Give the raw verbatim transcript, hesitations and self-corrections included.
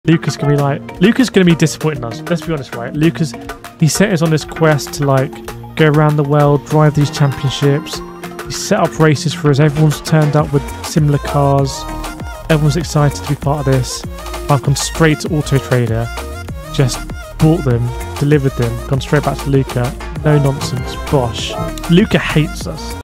Luca's gonna be like, Luca's gonna be disappointing us. Let's be honest, right? Luca's, he set us on this quest to like go around the world, drive these championships. He set up races for us. Everyone's turned up with similar cars. Everyone's excited to be part of this. I've gone straight to Auto Trader, just bought them, delivered them, gone straight back to Luca. No nonsense, bosh. Luca hates us.